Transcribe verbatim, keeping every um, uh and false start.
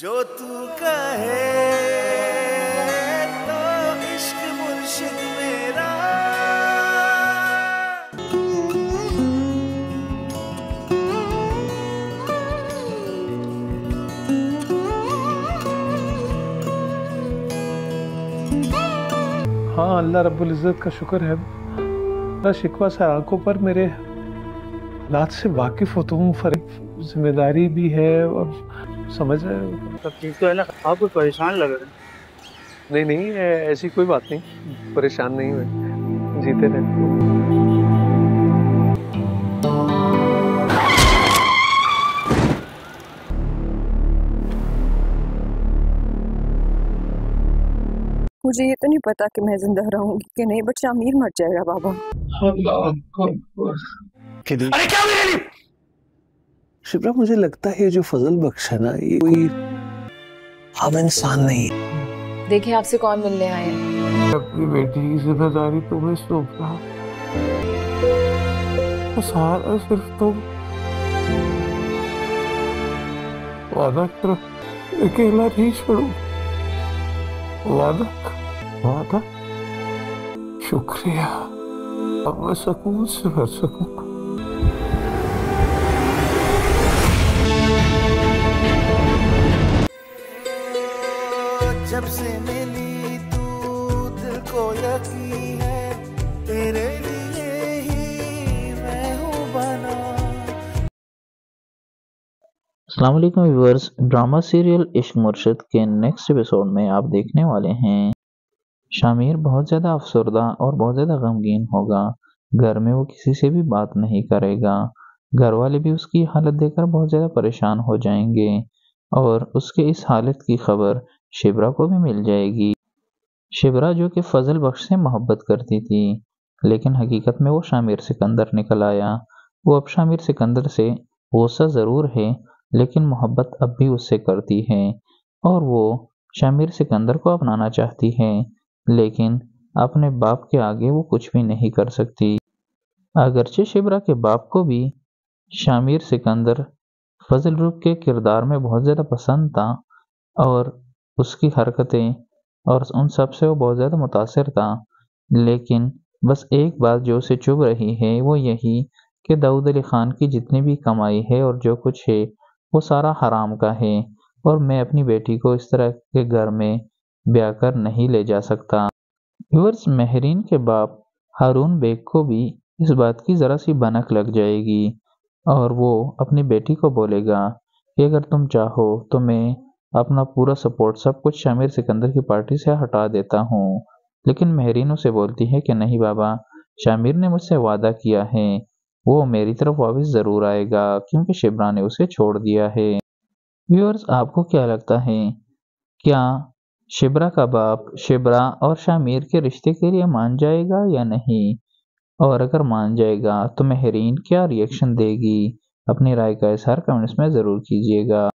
जो तू कहे तो इश्क मुर्शिद मेरा। हाँ, अल्लाह रब्बुल इज़्ज़त का शुक्र है। मेरा शिकवा सा आंखों पर मेरे हालात से वाकिफ़ हो तुम, फर्क जिम्मेदारी भी है और समझ रहे हो। सब ठीक तो है ना? आप कुछ परेशान लग रहे हैं। नहीं नहीं, ऐसी कोई बात नहीं, परेशान नहीं हुए, जीते रहते। मुझे ये तो नहीं पता कि मैं जिंदा रहूंगी कि नहीं, बट शामिर मर जाएगा बाबा। अरे क्या मेरे शिप्रा, मुझे लगता है जो फजल बख्श है ना, ये कोई आम इंसान नहीं। देखिए आपसे कौन मिलने आए हैं। अपनी बेटी की जिम्मेदारी तुम्हें सौंप रहा, तो सारा सिर्फ तुम। वादा करो अकेला नहीं छोड़ू, वादा वादा। शुक्रिया, अब मैं सुकून से भर सकूंगा। जब से मिली तू दिल को यकीन है, तेरे लिए ही मैं हूँ बना। अस्सलाम वालेकुम व्यूअर्स, ड्रामा सीरियल इश्क मुर्शिद के नेक्स्ट एपिसोड में आप देखने वाले हैं शामिर बहुत ज़्यादा अफसरदा और बहुत ज़्यादा गमगीन होगा। घर में वो किसी से भी बात नहीं करेगा, घर वाले भी उसकी हालत देखकर बहुत ज़्यादा परेशान हो जाएंगे और उसके इस हालत की खबर शिबरा को भी मिल जाएगी। शिबरा जो कि फजल बख्श से मोहब्बत करती थी, लेकिन हकीकत में वो शामिर सिकंदर निकल आया। वो अब शामिर सिकंदर से गुस्सा ज़रूर है, लेकिन मोहब्बत अब भी उससे करती है और वो शामिर सिकंदर को अपनाना चाहती है, लेकिन अपने बाप के आगे वो कुछ भी नहीं कर सकती। अगरचे शिबरा के बाप को भी शामिर सिकंदर फजल रूप के किरदार में बहुत ज़्यादा पसंद था और उसकी हरकतें और उन सब से वो बहुत ज़्यादा मुतासिर था, लेकिन बस एक बात जो उसे चुभ रही है वो यही कि दाऊद अली ख़ान की जितनी भी कमाई है और जो कुछ है वो सारा हराम का है और मैं अपनी बेटी को इस तरह के घर में ब्याह कर नहीं ले जा सकता। व्यूअर्स, महरीन के बाप हारून बेग को भी इस बात की ज़रा सी भनक लग जाएगी और वो अपनी बेटी को बोलेगा कि अगर तुम चाहो तो मैं अपना पूरा सपोर्ट सब कुछ शामिर सिकंदर की पार्टी से हटा देता हूँ। लेकिन महरीन उसे बोलती है कि नहीं बाबा, शामिर ने मुझसे वादा किया है, वो मेरी तरफ वापस ज़रूर आएगा क्योंकि शिबरा ने उसे छोड़ दिया है। व्यूअर्स, आपको क्या लगता है, क्या शिबरा का बाप शिबरा और शामिर के रिश्ते के लिए मान जाएगा या नहीं? और अगर मान जाएगा तो महरीन क्या रिएक्शन देगी? अपनी राय का इजहार कमेंट्स में ज़रूर कीजिएगा।